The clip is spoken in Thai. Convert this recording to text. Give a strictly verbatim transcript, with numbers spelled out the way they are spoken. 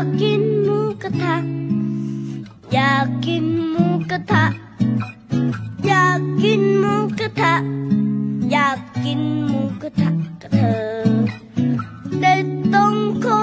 ากกินหมูกระทะอยากกินหมูกระทะอยากกินหมูกระทะอยากกินหมูกระทะกับเธอแต่ต้องขอ